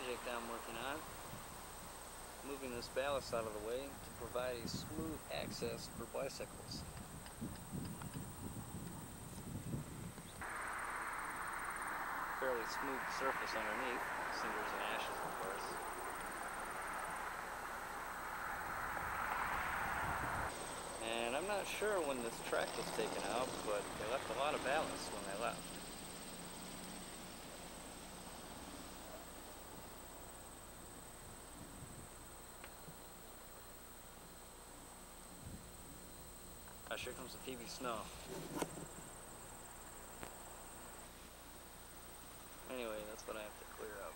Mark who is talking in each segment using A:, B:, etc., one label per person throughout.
A: project I'm working on. Moving this ballast out of the way to provide a smooth access for bicycles. Fairly smooth surface underneath, cinders and ashes of course. And I'm not sure when this track was taken out, but they left a lot of ballast when they left. Ah, here comes the PB snow. Anyway, that's what I have to clear up.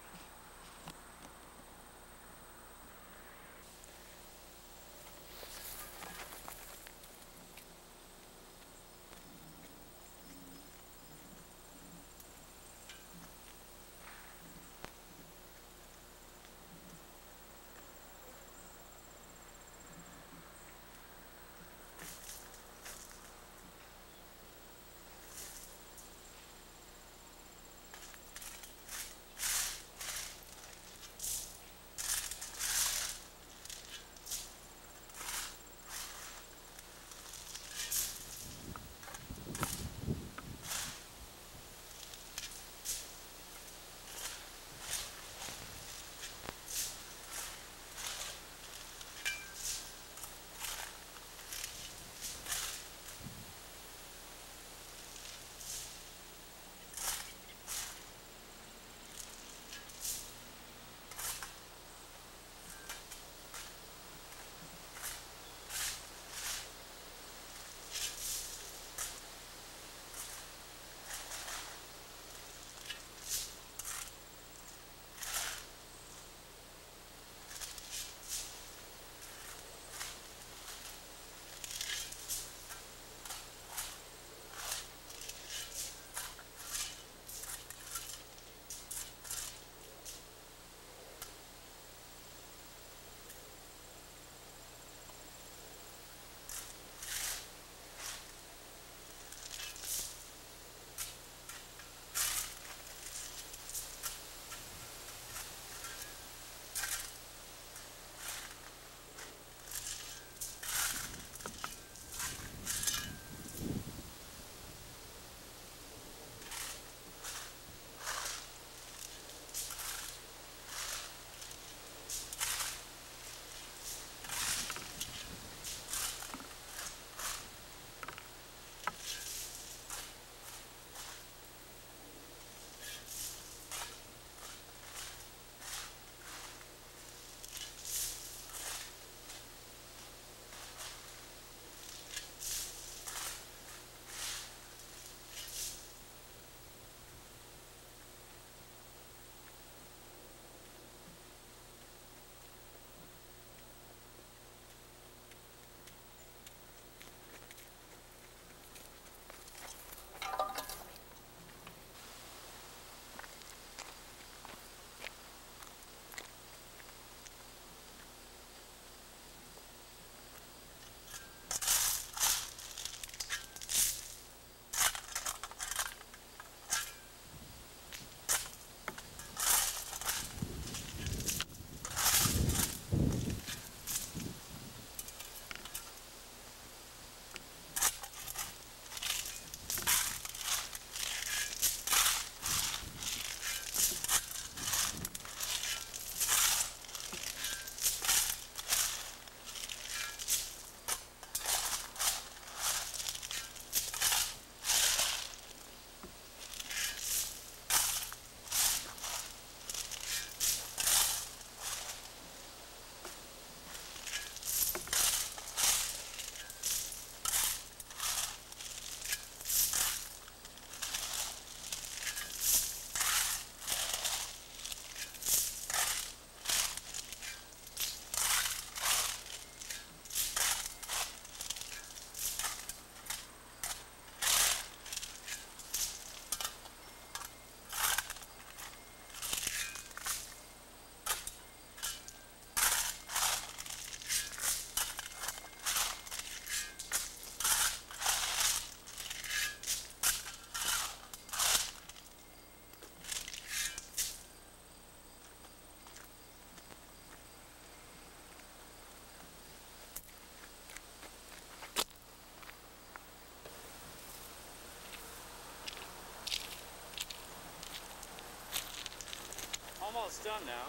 A: almost done now.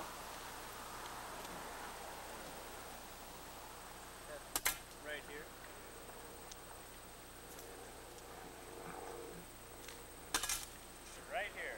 A: Right here. Right here.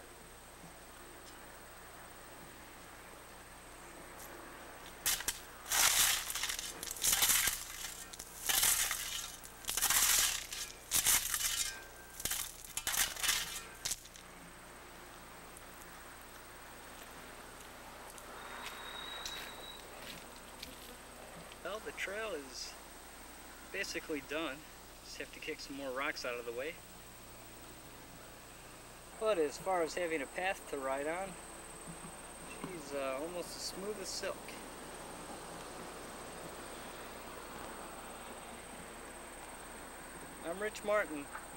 A: Well, the trail is basically done. Just have to kick some more rocks out of the way. But as far as having a path to ride on, she's almost as smooth as silk. I'm Rich Martin.